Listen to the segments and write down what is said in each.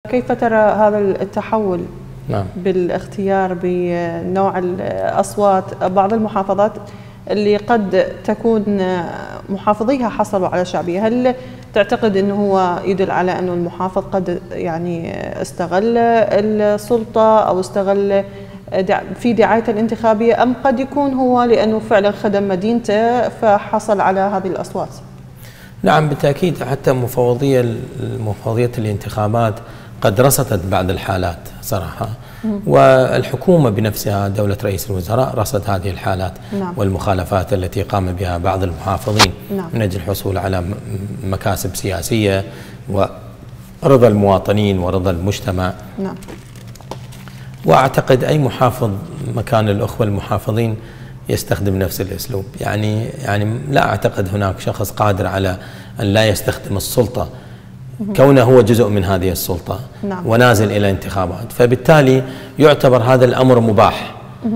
كيف ترى هذا التحول نعم. بالاختيار بنوع الأصوات؟ بعض المحافظات اللي قد تكون محافظيها حصلوا على شعبية، هل تعتقد أنه هو يدل على أنه المحافظ قد يعني استغل السلطة أو استغل في دعايته الانتخابية، أم قد يكون هو لأنه فعلا خدم مدينته فحصل على هذه الأصوات؟ نعم بالتأكيد، حتى مفوضية الانتخابات قد رصدت بعض الحالات صراحة، والحكومة بنفسها دولة رئيس الوزراء رصد هذه الحالات. نعم. والمخالفات التي قام بها بعض المحافظين. نعم. من أجل الحصول على مكاسب سياسية ورضا المواطنين ورضا المجتمع. نعم. وأعتقد أي محافظ مكان الأخوة المحافظين يستخدم نفس الأسلوب، يعني لا أعتقد هناك شخص قادر على أن لا يستخدم السلطة كونه هو جزء من هذه السلطة. نعم. ونازل إلى انتخابات، فبالتالي يعتبر هذا الأمر مباح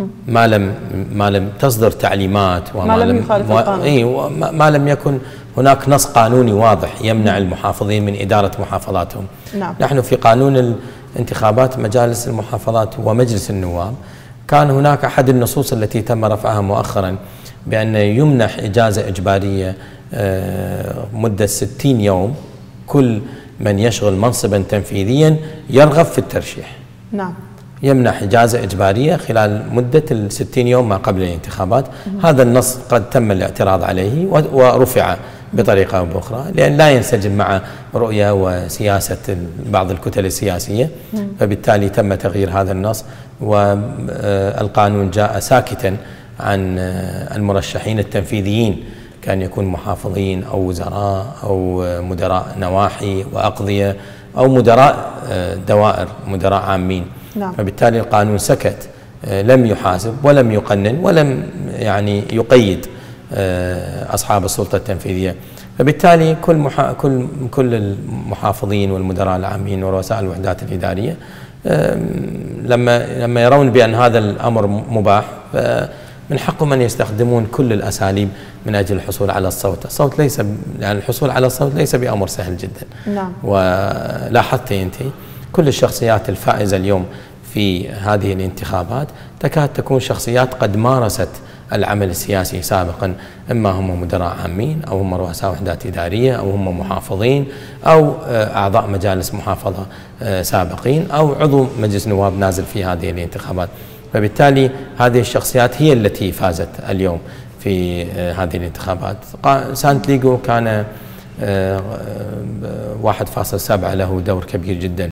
ما لم تصدر تعليمات ما لم يخالف القانون. وما لم يكن هناك نص قانوني واضح يمنع المحافظين من إدارة محافظاتهم. نعم. نحن في قانون الانتخابات مجالس المحافظات ومجلس النواب كان هناك أحد النصوص التي تم رفعها مؤخرا بأن يمنح إجازة إجبارية مدة 60 يوم كل من يشغل منصبا تنفيذيا يرغب في الترشيح. نعم. يمنح إجازة إجبارية خلال مدة 60 يوم ما قبل الانتخابات. هذا النص قد تم الاعتراض عليه ورفع بطريقة أو بأخرى، لأن لا ينسجم مع رؤية وسياسة بعض الكتل السياسية، فبالتالي تم تغيير هذا النص، والقانون جاء ساكتا عن المرشحين التنفيذيين، كان يكون محافظين أو وزراء أو مدراء نواحي وأقضية أو مدراء دوائر، مدراء عامين. نعم. فبالتالي القانون سكت، لم يحاسب ولم يقنن ولم يقيد أصحاب السلطة التنفيذية. فبالتالي كل المحافظين والمدراء العامين ورؤساء الوحدات الإدارية لما يرون بأن هذا الأمر مباح، من حقهم أن يستخدمون كل الأساليب من أجل الحصول على الصوت. الصوت ليس يعني الحصول على الصوت ليس بأمر سهل جدا. نعم. ولاحظت أنت كل الشخصيات الفائزة اليوم في هذه الانتخابات تكاد تكون شخصيات قد مارست العمل السياسي سابقا، إما هم مدراء عامين أو هم رؤساء وحدات إدارية أو هم محافظين أو أعضاء مجالس محافظة سابقين أو عضو مجلس نواب نازل في هذه الانتخابات. فبالتالي هذه الشخصيات هي التي فازت اليوم في هذه الانتخابات. سانتليغو كان 1.7 له دور كبير جدا